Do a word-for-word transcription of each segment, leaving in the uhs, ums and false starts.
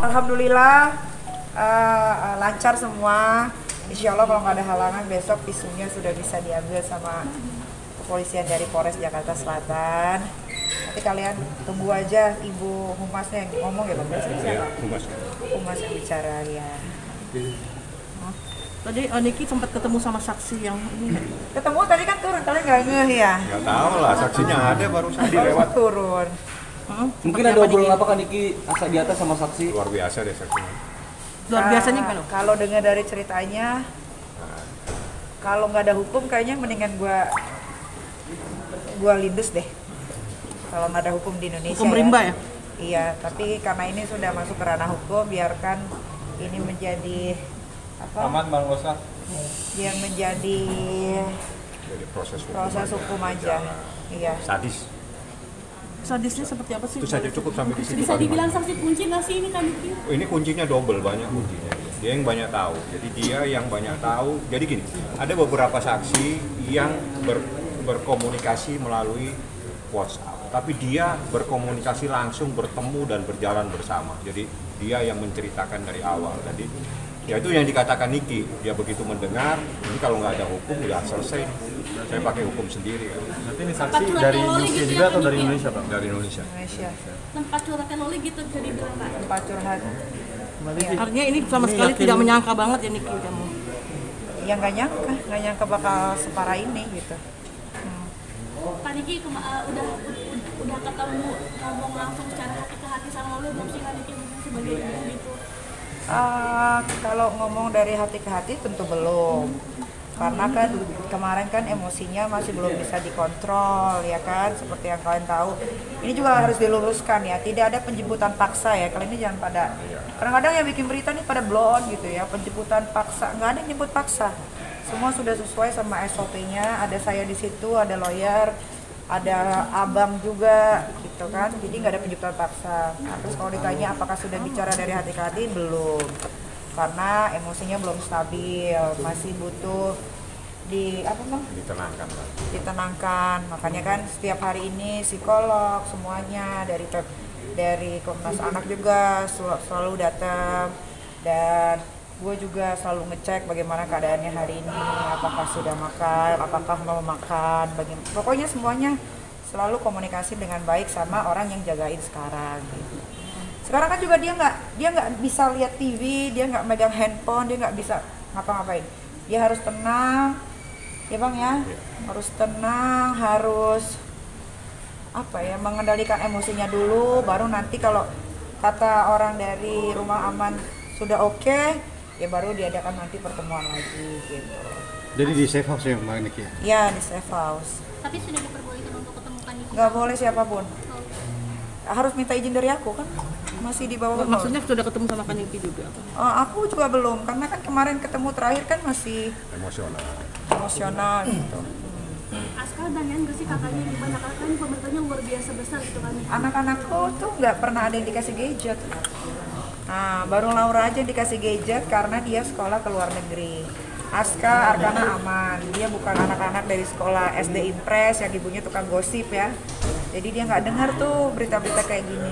Alhamdulillah uh, lancar semua. Insya Allah kalau nggak ada halangan besok visunya sudah bisa diambil sama kepolisian dari Polres Jakarta Selatan. Nanti kalian tunggu aja Ibu Humasnya yang ngomong ya Bang. Iya, Humas. Humas yang bicara ya. Tadi oh, Niki sempat ketemu sama saksi yang ini. Ketemu tadi kan turun, kalian nggak ngeh ya? Nggak tahu lah, saksinya ada baru tadi lewat. Turun. Hmm? Mungkin ada obrolan apa kan Niki asa di atas sama saksi? Luar biasa deh saksinya. Luar biasanya Uh, gimana? Kalau dengar dari ceritanya, kalau nggak ada hukum kayaknya mendingan gua gua lindes deh. Kalau nggak ada hukum di Indonesia. Hukum rimba ya? Iya, tapi karena ini sudah masuk ke ranah hukum, biarkan ini menjadi apa? Aman Bang Rosa. Yang menjadi Jadi proses hukum, proses hukum aja. Iya. Sadis. Sadisnya seperti apa sih? Itu saja cukup sampai di situ. Bisa dibilang saksi kunci nggak sih ini kan Niki? Oh, ini kuncinya double, banyak kuncinya. Dia yang banyak tahu. Jadi dia yang banyak tahu. Jadi gini, ada beberapa saksi yang ber, berkomunikasi melalui WhatsApp, tapi dia berkomunikasi langsung, bertemu dan berjalan bersama. Jadi dia yang menceritakan dari awal. Jadi ya itu yang dikatakan Niki. Dia begitu mendengar, ini kalau nggak ada hukum udah selesai. Saya pakai hukum sendiri. Ya. Nanti ini saksi dari U K juga atau dari Indonesia Pak? Dari Indonesia. Indonesia. Tempat curhatnya Loli gitu bisa dibilang Pak. Tempat curhat. Iya. Artinya ini sama sekali tidak menyangka banget ya Niki kamu. Yang nggak nyangka, nggak nyangka bakal separah ini gitu. Pak Niki kema- uh, udah udah ketemu ngomong langsung secara hati ke hati sama Loli belum sih Kak Niki mungkin sebagai ibu gitu? Uh, kalau ngomong dari hati ke hati tentu belum, karena kan kemarin kan emosinya masih belum bisa dikontrol ya kan, seperti yang kalian tahu. Ini juga harus diluruskan ya, tidak ada penjemputan paksa ya. Kalian ini jangan pada, kadang-kadang yang bikin berita nih pada blow on gitu ya, penjemputan paksa, nggak ada yang jemput paksa. Semua sudah sesuai sama S O P-nya, ada saya di situ, ada lawyer, ada abang juga gitu kan, jadi nggak ada penjemputan paksa. Nah, terus kalau ditanya apakah sudah bicara dari hati ke hati, belum, karena emosinya belum stabil, masih butuh di apa bang? Ditenangkan lah. Ditenangkan. Makanya kan setiap hari ini psikolog semuanya dari dari Komnas Anak juga sel- selalu datang, dan gue juga selalu ngecek bagaimana keadaannya hari ini, apakah sudah makan, apakah mau makan, bagaimana. Pokoknya semuanya selalu komunikasi dengan baik sama orang yang jagain sekarang. Gitu. Sekarang kan juga dia nggak dia nggak bisa lihat T V, dia nggak megang handphone, dia nggak bisa ngapa-ngapain. Dia harus tenang, ya bang ya, harus tenang, harus apa ya, mengendalikan emosinya dulu, baru nanti kalau kata orang dari Rumah Aman sudah oke, okay, ya baru diadakan nanti pertemuan lagi gitu. Jadi di safe house ya Mbak Niki? Ya di safe house. Tapi sudah diperbolehkan untuk ketemu Kak Niki? Nggak boleh siapapun. Harus minta izin dari aku kan, masih di bawah. Maksudnya sudah ketemu sama Kak Niki juga? Oh, aku juga belum, karena kan kemarin ketemu terakhir kan masih Emosional. emosional gitu. Askar dan Yan gak sih kakaknya yang banyak kan pemerintahnya luar biasa besar gitu kan? Anak-anakku tuh nggak pernah ada yang dikasih gadget. Nah, baru Laura aja yang dikasih gadget karena dia sekolah ke luar negeri. Aska, Arkana aman, dia bukan anak-anak dari sekolah S D Impres yang ibunya tukang gosip ya. Jadi dia nggak dengar tuh berita-berita kayak gini.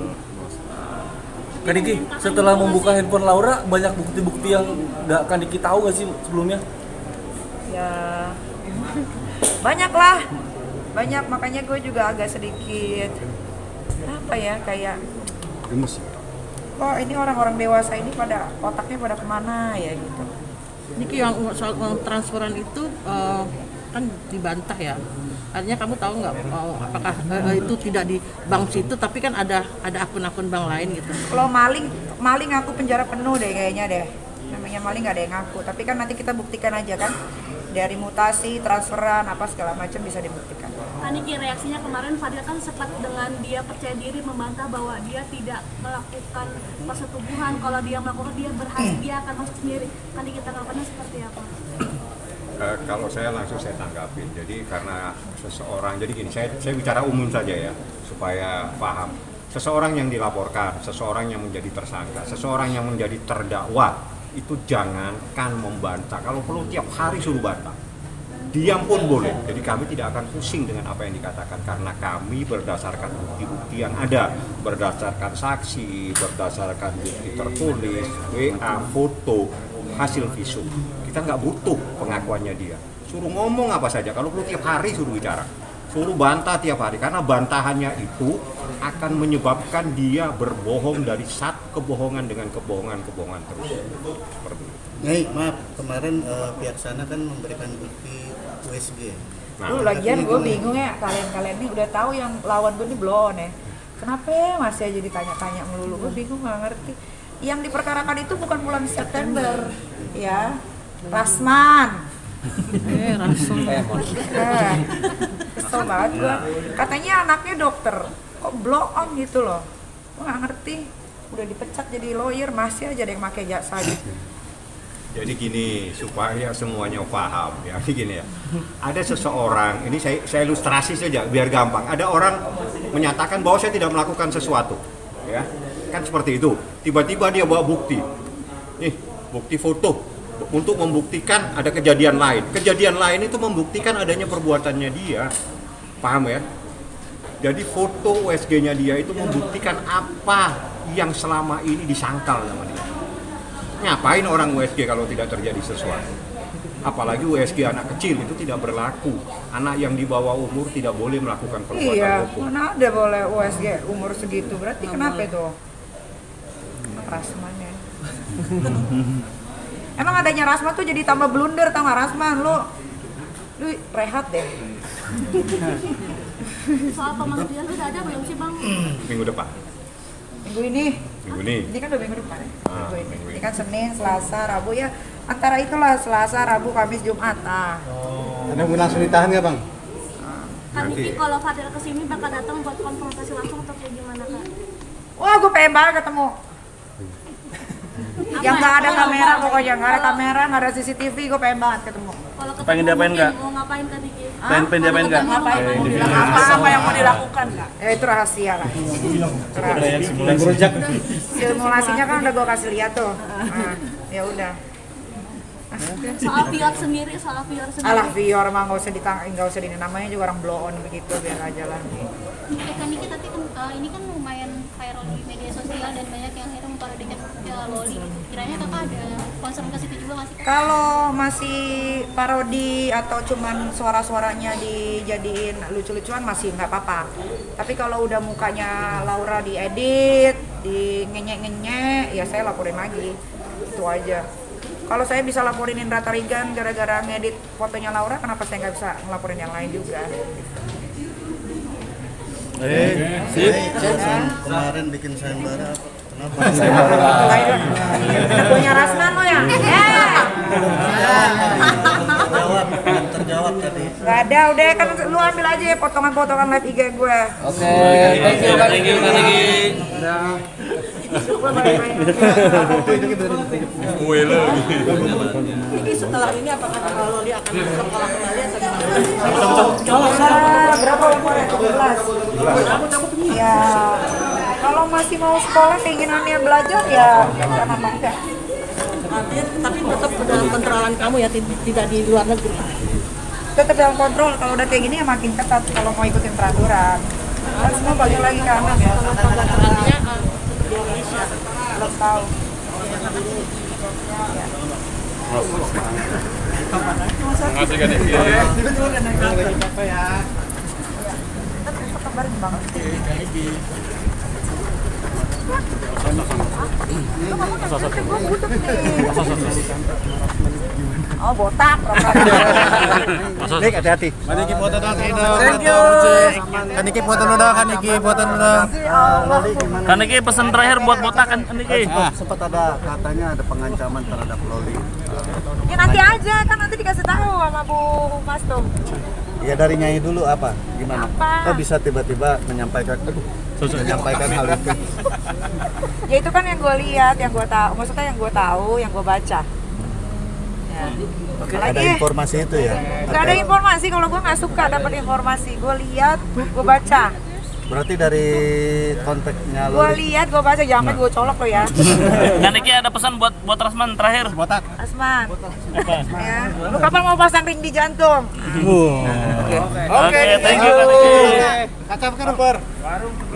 Kak Niki, setelah membuka handphone Laura, banyak bukti-bukti yang nggak Kak Niki tahu nggak sih sebelumnya? Ya, banyak lah, banyak, makanya gue juga agak sedikit apa ya, kayak Gemes. kok ini orang-orang dewasa ini pada otaknya pada kemana ya gitu. Niki yang soal uang transferan itu uh, kan dibantah ya. Artinya kamu tahu nggak uh, apakah uh, itu tidak di bank situ, tapi kan ada ada akun-akun bank lain gitu. Kalau maling, maling aku penjara penuh deh kayaknya deh. Namanya maling nggak ada yang ngaku, tapi kan nanti kita buktikan aja kan, dari mutasi, transferan, apa segala macam bisa dibuktikan. Kak Niki, reaksinya kemarin Fadil kan sempat dengan dia percaya diri membantah bahwa dia tidak melakukan persetubuhan, kalau dia melakukan dia berhasil dia akan masuk sendiri. Kak Niki, tanggapannya seperti apa? Uh, kalau saya langsung saya tanggapin. Jadi karena seseorang, jadi gini, saya, saya bicara umum saja ya, supaya paham. Seseorang yang dilaporkan, seseorang yang menjadi tersangka, seseorang yang menjadi terdakwa, itu jangankan membantah. Kalau perlu tiap hari suruh bantah. diam pun boleh. Jadi kami tidak akan pusing dengan apa yang dikatakan karena kami berdasarkan bukti-bukti yang ada, berdasarkan saksi, berdasarkan bukti tertulis, W A, foto, hasil visum. Kita nggak butuh pengakuannya dia. Suruh ngomong apa saja, kalau perlu tiap hari suruh bicara. Suruh bantah tiap hari, karena bantahannya itu akan menyebabkan dia berbohong dari satu kebohongan dengan kebohongan-kebohongan terus. Seperti itu. Nih, maaf, kemarin uh, pihak sana kan memberikan bukti U S G. Nah, Lu lagian gue bingung ya, kalian-kalian ini udah tahu yang lawan gue ini blow on ya. Kenapa ya masih aja ditanya-tanya melulu? Gue bingung nggak ngerti. Yang diperkarakan itu bukan bulan September, ya. Rasman. Eh, langsung. Eh, kesel banget gue. Katanya anaknya dokter, kok blow on gitu loh. Gue nggak ngerti. Udah dipecat jadi lawyer, masih aja ada yang pakai jasa gitu. Jadi gini, supaya semuanya paham ya, gini ya. Ada seseorang, ini saya, saya ilustrasi saja biar gampang. Ada orang menyatakan bahwa saya tidak melakukan sesuatu, ya. Kan seperti itu. Tiba-tiba dia bawa bukti. Nih, bukti foto untuk membuktikan ada kejadian lain. Kejadian lain itu membuktikan adanya perbuatannya dia. Paham ya? Jadi foto U S G-nya dia itu membuktikan apa yang selama ini disangkal sama dia. Ngapain orang U S G kalau tidak terjadi sesuatu? Apalagi U S G anak kecil itu tidak berlaku. Anak yang di bawah umur tidak boleh melakukan perbuatan Iya, hukum. mana ada boleh U S G umur segitu, berarti kenapa itu? Rasman ya. Emang adanya Rasman tuh jadi tambah blunder, tau gak Rasman? Lu, lu rehat deh. Soal pemanggilan udah ada belum sih Bang? Minggu depan. Minggu ini, Minggu ini. ini kan udah minggu depan ya? Ah, Minggu ini. minggu ini. Ini kan Senin, Selasa, Rabu ya. Antara itulah Selasa, Rabu, Kamis, Jumat. Ah. Ada yang langsung ditahan nggak bang? Kan Nanti. ini kalau Fadil kesini bakal datang buat konfrontasi langsung atau kayak gimana Kak? Wah, gue pengen banget ketemu. Yang nggak ada kamera pokoknya, nggak ada kamera, nggak ada C C T V, gue pengen banget ketemu. Kalau ketemu Pengen diapain mungkin nggak? mau ngapain Kak Diki? Pengen pengen diapain nggak? Ngapain? Eh, Mau di bilang video. apa? Apa yang mau dilakukan nggak? Ya itu rahasia lah. Dan berujak. Simulasinya kan udah gue kasih lihat tuh. Nah, ya udah. Soal Vior sendiri, soal Vior sendiri. Alah Vior mah nggak usah ditang, nggak usah ini namanya juga orang blow on begitu, biar aja lah. Eh kan ini tapi kan uh, ini kan lumayan viral di media sosial dan banyak yang akhirnya memparodikan ya, Loli. Kiranya kakak ada concern ke situ juga nggak sih? Kak? Kalau masih parodi atau cuman suara-suaranya dijadiin lucu-lucuan masih nggak apa-apa. Tapi kalau udah mukanya Laura diedit, di ngenyek-ngenyek, ya saya laporin lagi. Itu aja. Kalau saya bisa laporin Indra Tarigan gara-gara ngedit fotonya Laura, kenapa saya nggak bisa ngelaporin yang lain juga? Eh, sip. Kemarin bikin sayembara apa? Kenapa? Udah punya Rasman lo ya? Terjawab, belum terjawab tadi. Gak ada, udah kan lu ambil aja ya potongan-potongan live I G gue. Oke, thank you, thank you, thank you. Jadi setelah ini apakah kakak Loli akan sekolah kembali atau gimana? Ah, berapa umurnya? tujuh belas. Ya, kalau masih mau sekolah keinginannya belajar ya kenapa enggak? Artinya, tapi tetap dalam kontrolan kamu ya, tid- tidak di luar negeri. Tetap dalam kontrol, kalau udah kayak gini ya makin ketat kalau mau ikutin peraturan. Kan semua balik lagi ke anak ya. Artinya uh, di Indonesia. Belum tahu. Makasih Kak Diki. Kabarin banget. Oh botak. Nik, hati-hati. Kaniki foto dong, Thank you. Kaniki foto dong, Kaniki foto dong. Kaniki pesan terakhir buat botak kan Kaniki. Sempat ada katanya ada pengancaman terhadap Loli. Ya nanti aja, kan nanti dikasih tahu sama Bu Mas tuh. Ya dari Nyai dulu apa? Gimana? Apa? Kok bisa tiba-tiba menyampaikan aduh, menyampaikan hal itu? Ya itu kan yang gue lihat, yang gue tahu, maksudnya yang gue tahu, yang gue baca. Ya. Oke, Lagi. ada informasi itu ya? Gak ada informasi, kalau gue nggak suka dapat informasi. Gue lihat, gue baca. Berarti dari kontaknya Gua Loli. lihat, gua baca, jangan sampai gua colok lo ya. Dan Niki ada pesan buat buat Rasman terakhir. Botak. Asman, ya, lu kapan mau pasang ring di jantung? Oke, thank you Kak Niki. Kaca kan, Bar.